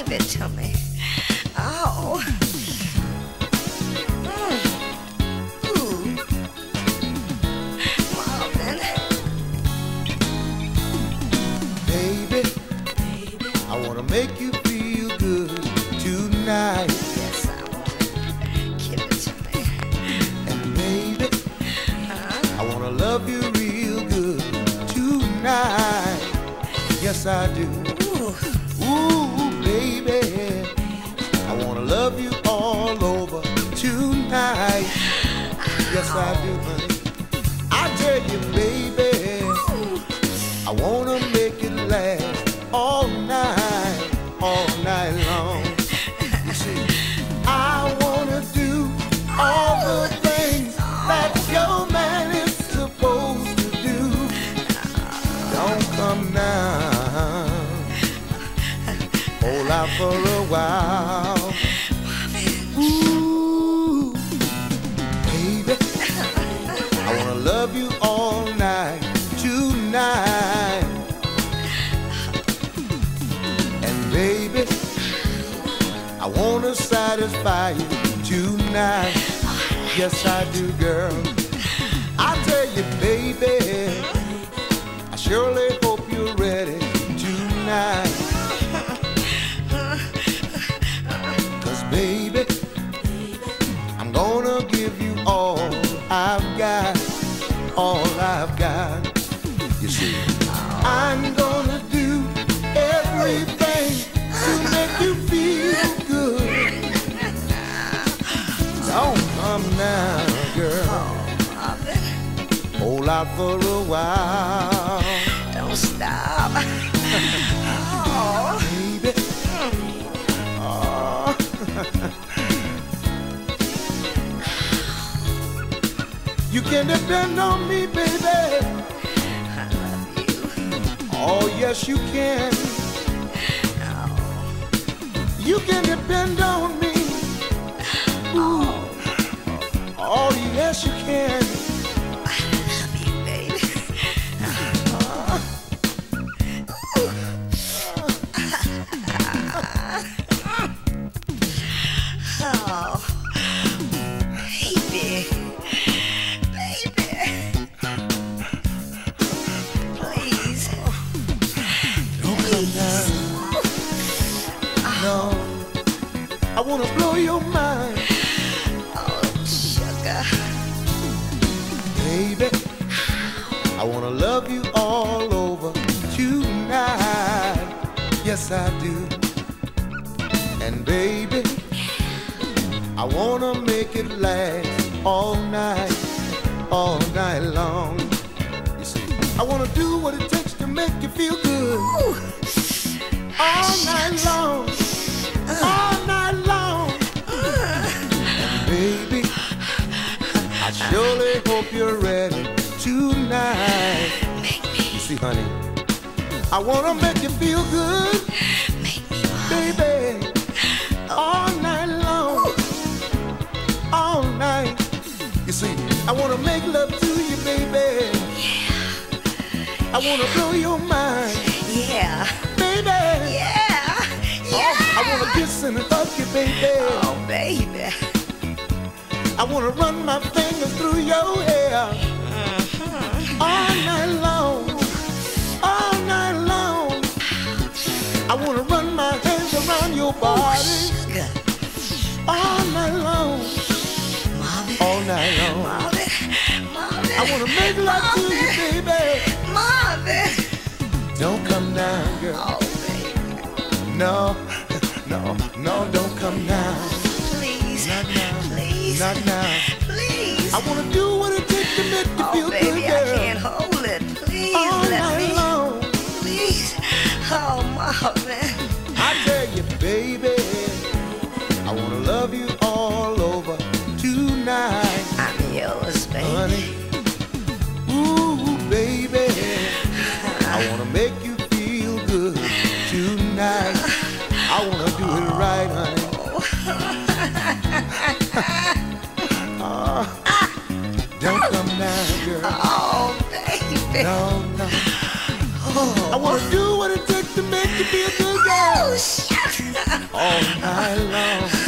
Give it to me. Oh. Ooh. Marvin. Baby, I wanna make you feel good tonight. Yes, I want. Give it to me. And baby, I wanna love you real good tonight. Yes, I do. Ooh, baby, I wanna love you all over tonight. Yes, I do, honey. I tell you, baby, I wanna make it last all night long. You see, I wanna do all the things that your man is supposed to do. Don't come now, hold out for a while. Ooh, baby, I wanna love you all night tonight. And baby, I wanna satisfy you tonight. Yes, I do, girl. I tell you, baby, I surely hope you're ready tonight. 'Cause baby, I'm gonna give you all I've got, all I've got. You see, I'm gonna do everything to make you feel good. Don't come now, girl. Hold out for a while. Don't stop. Oh. Baby. Oh. You can depend on me, baby. I love you. Oh, yes, you can. Oh. You can depend on me. Ooh. Oh, yes, you can. I love you, baby. Oh, baby, baby, please, Don't come down. No, I wanna blow your mind, oh, sugar, baby. I wanna love you all over tonight. Yes, I do. And baby, I wanna make it last all night long. You see, I wanna do what it takes to make you feel good. ooh, All night long, all night long. And baby, I surely hope you're ready tonight. make me, You see, honey, I wanna make you feel good, make me, baby, all night long, all night. You see, I wanna make love to you, baby. I wanna blow your mind, yeah, baby. yeah, Oh, I wanna yeah, kiss and hug you, baby. oh, baby, I wanna run my fingers through your hair all night long, all night long. I wanna run my hands around your body sugar, all night long, Marvin, all night long. Marvin, Marvin, I wanna make love to you, baby. Marvin, Don't come down, girl. oh, baby, No, no, no, don't come down. please, Not now. please, Not now. please. I wanna do what it takes to make you Oh, feel baby, good, I girl. can't hold it. Please All let night me. long. Please. Oh, Marvin. I tell you, baby, I wanna love you all over tonight, I'm yours, baby. honey. Ooh, baby, I wanna make you feel good tonight. I wanna do it right, honey. Don't come down, girl. Oh, baby. No, no. I wanna do what it takes to make you feel good, girl. Oh, shut up. all night long.